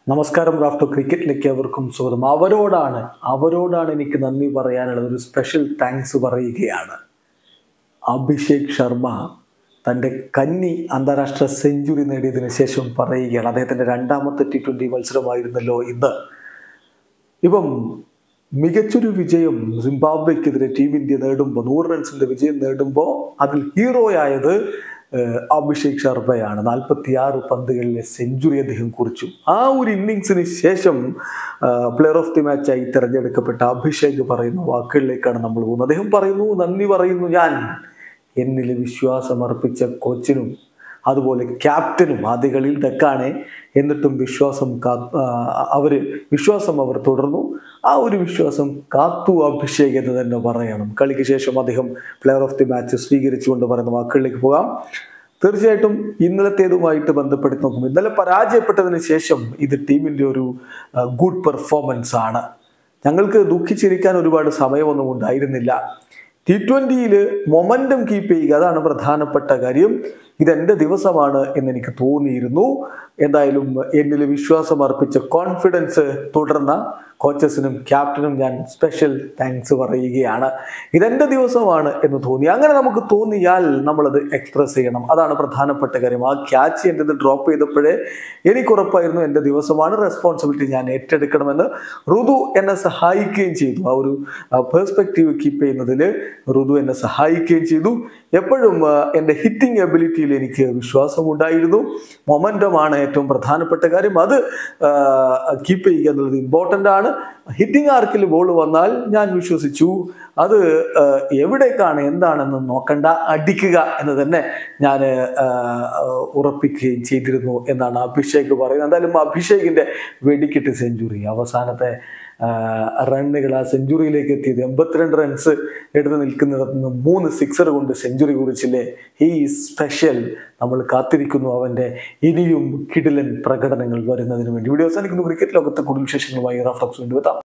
നമസ്കാരം റാഫ്റ്റോ ക്രിക്കറ്റിലേക്ക് അവർക്കും സ്വാഗതം. അവരോടാണ് എനിക്ക് നന്ദി പറയാനുള്ളത്. ഒരു സ്പെഷ്യൽ താങ്ക്സ് പറയുകയാണ്. അഭിഷേക് ശർമ്മ തൻ്റെ കന്നി അന്താരാഷ്ട്ര സെഞ്ചുറി നേടിയതിനു ശേഷം പറയുകയാണ്. അദ്ദേഹത്തിൻ്റെ രണ്ടാമത്തെ T20 മത്സരമായിരുന്നല്ലോ ഇന്ന്. ഇപ്പം മികച്ചൊരു വിജയം സിംബാബ്വെക്കെതിരെ ടീം ഇന്ത്യ നേടുമ്പോൾ, 100 റൺസിൻ്റെ വിജയം നേടുമ്പോൾ അതിൽ ഹീറോയായത് അഭിഷേക് ശർമ്മയാണ്. 46 പന്തുകളിലെ സെഞ്ചുറി അദ്ദേഹം കുറിച്ചു. ആ ഒരു ഇന്നിങ്സിന് ശേഷം പ്ലെയർ ഓഫ് ദി മാച്ചായി തിരഞ്ഞെടുക്കപ്പെട്ട അഭിഷേക് പറയുന്ന വാക്കുകളിലേക്കാണ് നമ്മൾ പോകുന്നത്. അദ്ദേഹം പറയുന്നു, നന്ദി പറയുന്നു ഞാൻ എന്നിൽ വിശ്വാസം അർപ്പിച്ച കോച്ചിനും അതുപോലെ ക്യാപ്റ്റനും. ആദ്യ കളിയിൽ ഡക്കാണ്, എന്നിട്ടും വിശ്വാസം അവർ തുടർന്നു. ആ ഒരു വിശ്വാസം കാത്തു അഭിഷേക് എന്ന് തന്നെ പറയണം. കളിക്ക് ശേഷം അദ്ദേഹം പ്ലെയർ ഓഫ് ദി മാച്ച് സ്വീകരിച്ചുകൊണ്ട് പറയുന്ന വാക്കുകളിലേക്ക് പോകാം. തീർച്ചയായിട്ടും ഇന്നലത്തേതുമായിട്ട് ബന്ധപ്പെടുത്തി നോക്കും. ഇന്നലെ പരാജയപ്പെട്ടതിന് ശേഷം ഇത് ടീമിൻ്റെ ഒരു ഗുഡ് പെർഫോമൻസ് ആണ്. ഞങ്ങൾക്ക് ദുഃഖിച്ചിരിക്കാൻ ഒരുപാട് സമയമൊന്നും ഉണ്ടായിരുന്നില്ല. T20യിൽ മൊമെൻറ്റം കീപ്പ് ചെയ്യുക, അതാണ് പ്രധാനപ്പെട്ട കാര്യം. ഇതെൻ്റെ ദിവസമാണ് എന്നെനിക്ക് തോന്നിയിരുന്നു. എന്തായാലും എന്നിൽ വിശ്വാസം അർപ്പിച്ച കോൺഫിഡൻസ് തുടർന്ന കോച്ചസിനും ക്യാപ്റ്റനും ഞാൻ സ്പെഷ്യൽ താങ്ക്സ് പറയുകയാണ്. ഇതെൻ്റെ ദിവസമാണ് എന്ന് തോന്നി. അങ്ങനെ നമുക്ക് തോന്നിയാൽ നമ്മളത് എക്സ്പ്രസ് ചെയ്യണം. അതാണ് പ്രധാനപ്പെട്ട കാര്യം. ആ ക്യാച്ച് എൻ്റെ ഡ്രോപ്പ് ചെയ്തപ്പോഴേ എനിക്കുറപ്പായിരുന്നു എൻ്റെ ദിവസമാണ്, റെസ്പോൺസിബിലിറ്റി ഞാൻ ഏറ്റെടുക്കണമെന്ന്. ഋതു എന്നെ സഹായിക്കുകയും ചെയ്തു. ആ ഒരു പേഴ്സ്പെക്റ്റീവ് കീപ്പ് ചെയ്യുന്നതിൽ ഋതു എന്നെ സഹായിക്കുകയും ചെയ്തു. എപ്പോഴും എൻ്റെ ഹിറ്റിംഗ് എബിലിറ്റിയിൽ എനിക്ക് വിശ്വാസമുണ്ടായിരുന്നു. മൊമെൻറ്റമാണ് ഏറ്റവും പ്രധാനപ്പെട്ട കാര്യം. അത് കീപ്പ് ചെയ്യുക എന്നുള്ളത് ഇമ്പോർട്ടൻ്റ് ആണ്. ഹിറ്റിംഗ് ആർക്കിൽ ബോൾ വന്നാൽ ഞാൻ വിശ്വസിച്ചു അത് എവിടേക്കാണ് എന്താണെന്ന് നോക്കണ്ട, അടിക്കുക എന്ന് തന്നെ ഞാൻ ഉറപ്പിക്കുകയും ചെയ്തിരുന്നു എന്നാണ് അഭിഷേക് പറയുന്നത്. എന്തായാലും അഭിഷേകിൻ്റെ വെടിക്കെട്ട് സെഞ്ചുറി, അവസാനത്തെ റണ്ണുകൾ ആ സെഞ്ചുറിയിലേക്ക് എത്തിയത് 82 റൺസ് എടുത്ത് നിൽക്കുന്നിടത്ത് നിന്ന് 3 സിക്സർ കൊണ്ട് സെഞ്ചുറി കുറിച്ചില്ലേ. He is special. നമ്മൾ കാത്തിരിക്കുന്നു അവൻ്റെ ഇനിയും കിടിലൻ പ്രകടനങ്ങൾ വരുന്നതിന് വേണ്ടി. വീഡിയോ അവസാനിക്കുന്നു. ക്രിക്കറ്റ് ലോകത്തെ കൂടുതൽ വിശേഷങ്ങളുമായി റാഫ്റ്റോക്സ് വീണ്ടും എത്താം.